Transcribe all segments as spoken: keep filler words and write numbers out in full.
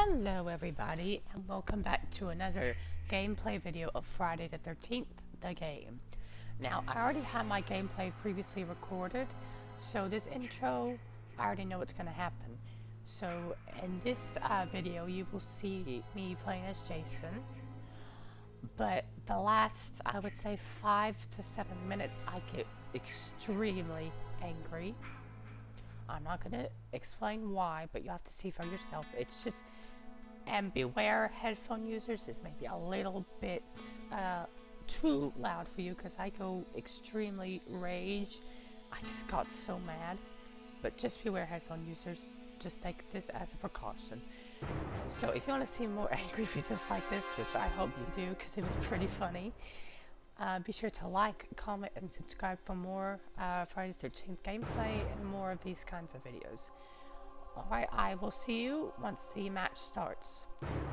Hello everybody, and welcome back to another gameplay video of Friday the thirteenth, the game. Now, I already had my gameplay previously recorded, so this intro, I already know what's going to happen. So, in this uh, video, you will see me playing as Jason, but the last, I would say, five to seven minutes, I get extremely angry. I'm not going to explain why, but you have to see for yourself. It's just, and beware headphone users, is maybe a little bit uh, too loud for you because I go extremely rage. I just got so mad. But just beware headphone users, just take this as a precaution. So if you want to see more angry videos like this, which I hope you do because it was pretty funny, Uh, be sure to like, comment, and subscribe for more uh, Friday the thirteenth gameplay and more of these kinds of videos. Alright, I will see you once the match starts.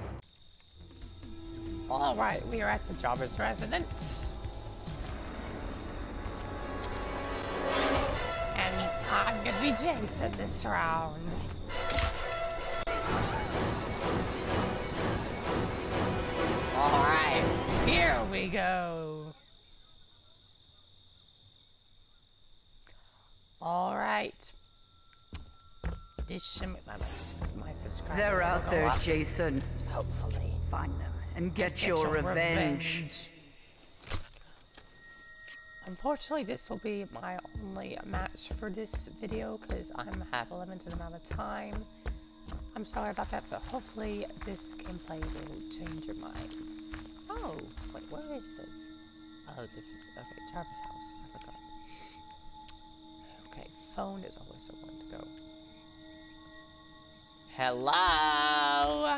Alright, we are at the Jobber's Residence. And I'm gonna be Jason this round. Alright, here we go. Alright. This should make my, my subscribers. They're out there, up. Jason. Hopefully. Find them and get, get your, your revenge. revenge. Unfortunately, this will be my only match for this video because I'm have a limited amount of time. I'm sorry about that, but hopefully this gameplay will change your mind. Oh, wait, where is this? Oh, this is, okay, Jarvis' house. I forgot. Okay, phone is always the one to go. Hello?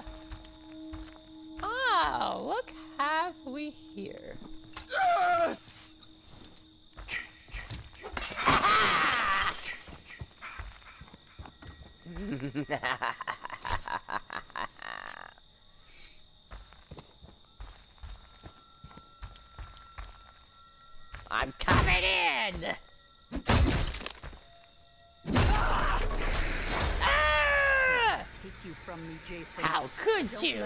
Oh, look, have we here? I'm coming in! Take you from me, Jason. How could Don't you?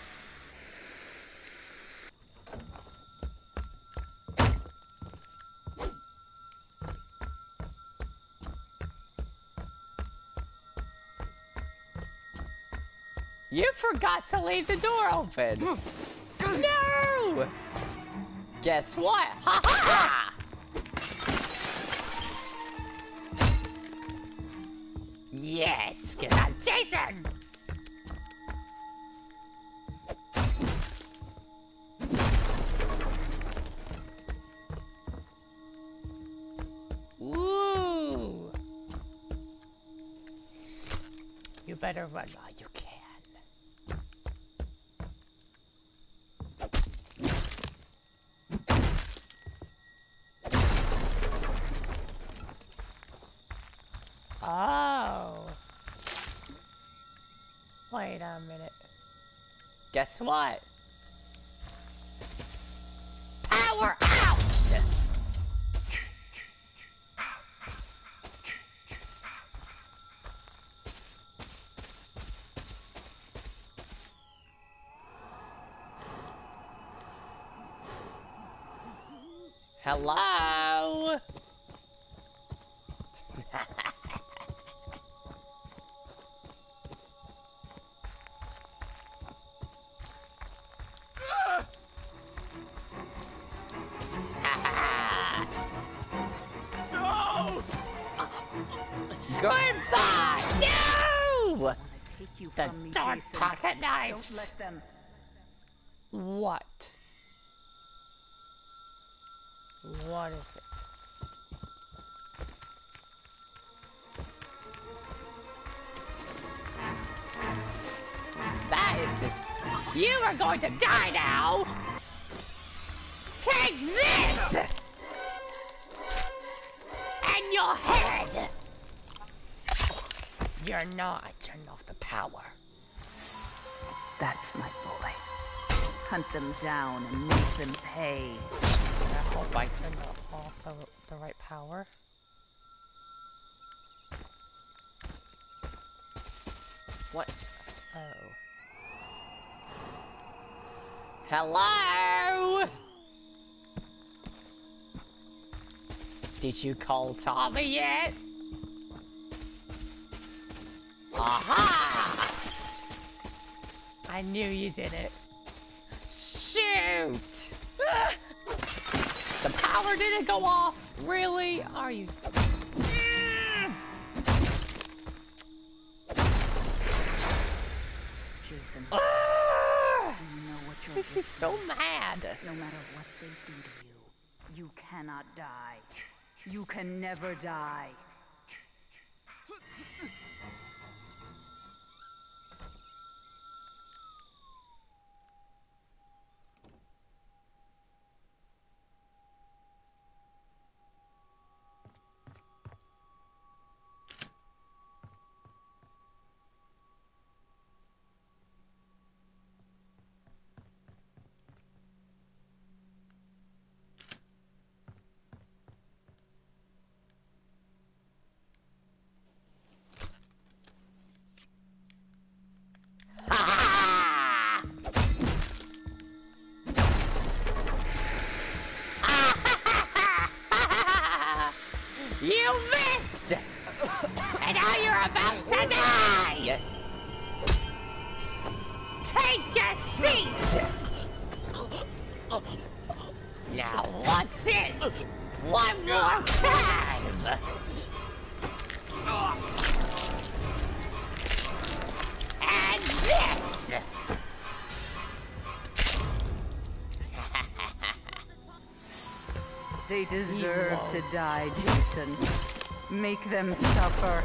You forgot to leave the door open. No! Guess what? Ha ha ha! Yes, because I'm Jason! Woo! You better run while you can. Oh. Wait a minute. Guess what? Power out! Hello? Goodbye! No! Take you The from me, dark Jason. pocket knives! Don't let them. What? What is it? That is just... You are going to die now! Take this! And your head! You're not. I turned off the power. That's my boy. Hunt them down and make them pay. I hope I turned off the, the right power. What? Oh. Hello? Did you call Tommy yet? Aha! I knew you did it. Shoot! The power didn't go off. Really? Are you? Jason, Ah! you know what your She's gift so is. mad. No matter what they do to you, you cannot die. You can never die. Ah! You missed! And now you're about to die! Take a seat! Now what's this? One more time! And this! They deserve to die, Jason. Make them suffer.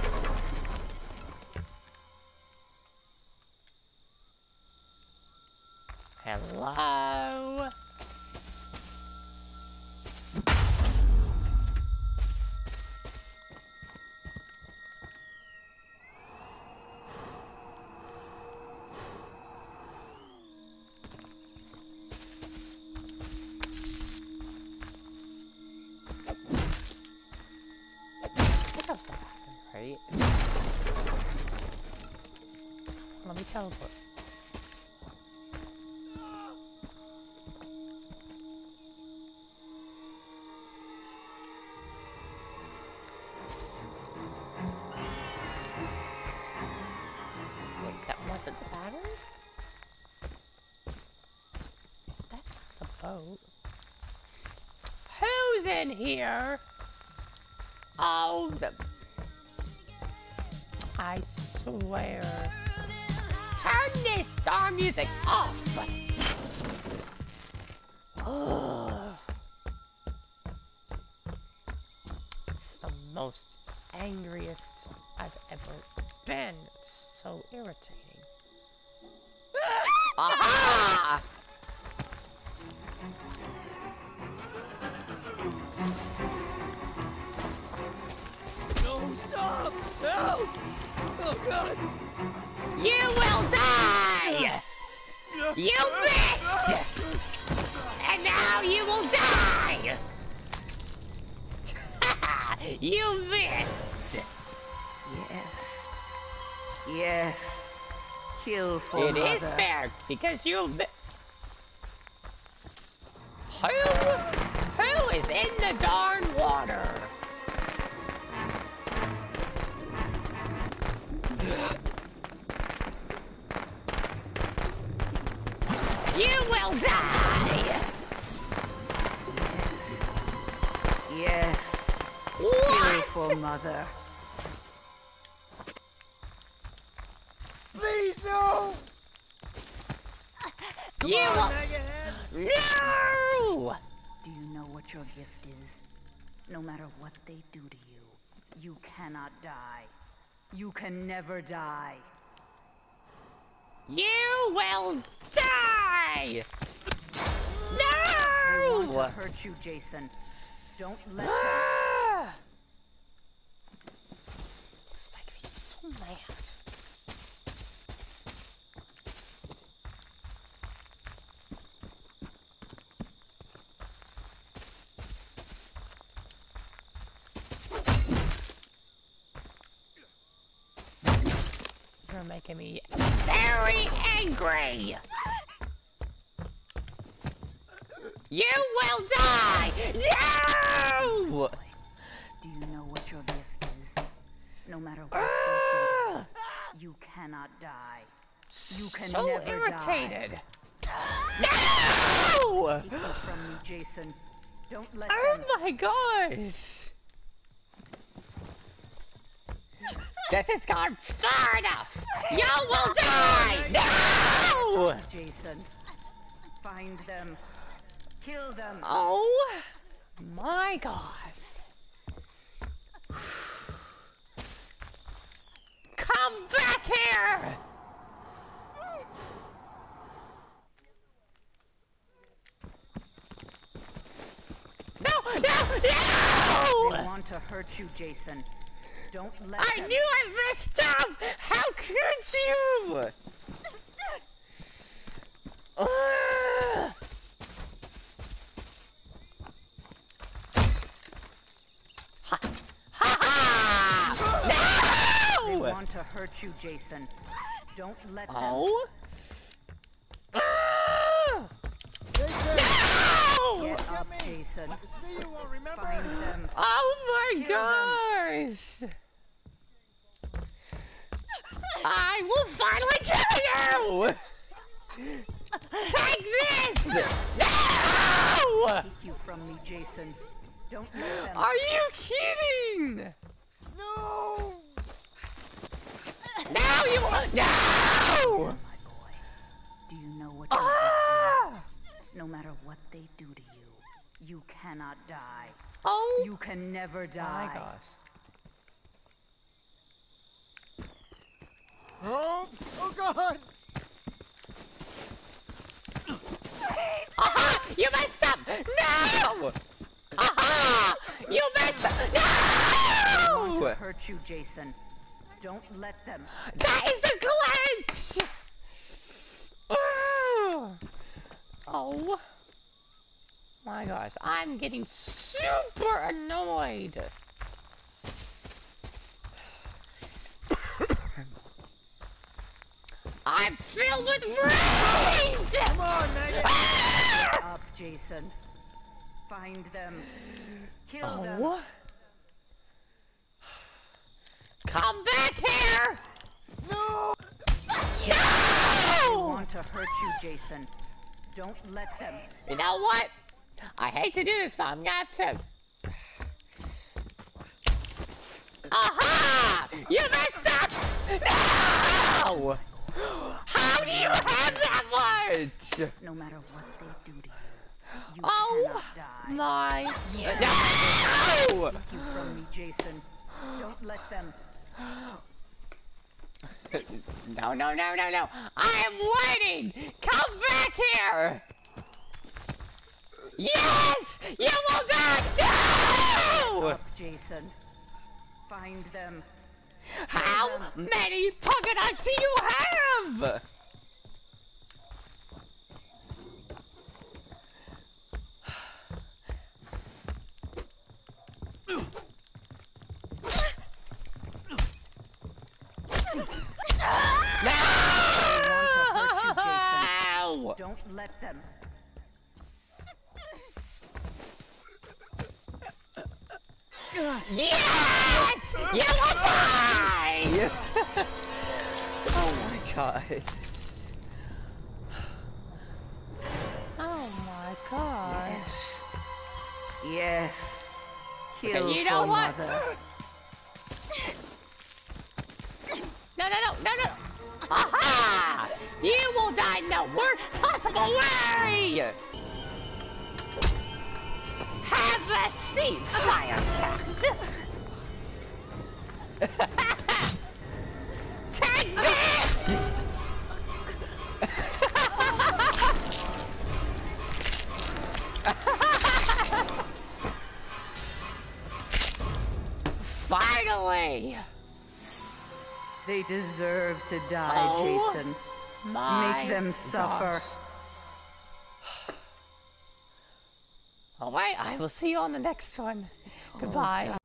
Hello? What else happened, right? Let me teleport. Wait, that wasn't the battery? That's not the boat. Who's in here? Oh, the... I swear. Turn this star music off! Ugh. It's the most angriest I've ever been. It's so irritating. Aha! No, stop! Help! Oh, God! You will die! You missed! And now you will die! You missed! Yes. Yes. Kill for It mother. is fair, because you mi- Who? Who is in the darn water? You will die! Yes. Kill What? for mother. Please, no! Come You on, will- Megahead! No! Do you know what your gift is? No matter what they do to you, you cannot die. You can never die. You will die! They want No! to hurt you, Jason. Don't let them. Ah! This makes me so mad. You're making me very angry. You will die! You! Do you know what your gift is? No matter what Ah! they do, you cannot die. You can So never irritated. die. No! Keep them from me, Jason. Don't let Oh them. my gosh! This has gone far enough! You will die! No! Jason, find them. Kill them. Oh my gosh! Come back here! No! No! No! They want to hurt you, Jason. Don't let I them. knew I messed up! How could you? Ugh. Ha ha ha! They No! want to hurt you, Jason. Don't let them. Oh! Ah! No! Get up, Jason. It's me you won't remember. Find them. Oh my Kill them. gosh! I will finally kill you! Take this! No! Take you from me, Jason. Don't let them. Are you kidding? No! Now you will. No! My boy, do you know what your Ah! gift is? No matter what they do to you, you cannot die. Oh You can never die. my gosh. Oh! Oh God! Aha! You messed up! No! Aha! You messed up! No! Hurt you, Jason. Don't let them. That is a glitch! Ugh. Oh my gosh, I'm getting super annoyed. I'm filled with rage! Come on, Megan! Ah! Up, Jason. Find them. Kill them. Oh. Come back here! No! They No! want to hurt you, Jason. Don't let them. You know what? I hate to do this, but I'm gonna have to. Aha! You messed up! No! How do you have that much? No matter what they do to you, you Oh cannot die. my... No! Take you from me, Jason. Don't let them. No, no, no, no, no! I am waiting! Come back here! Yes! You will die! No! Up, Jason. Find them. How many Pokedots do you have? No! Don't let them. Yes! You will die! Oh my god. Oh my gosh. Yes. Kill You know for what? mother. No, no, no, no, no! Aha! You will die in the worst possible way! Have a seat, Fire Cat! Take this! Finally! They deserve to die, Oh. Jason. My Make them suffer. gosh. Alright, I will see you on the next one. Goodbye.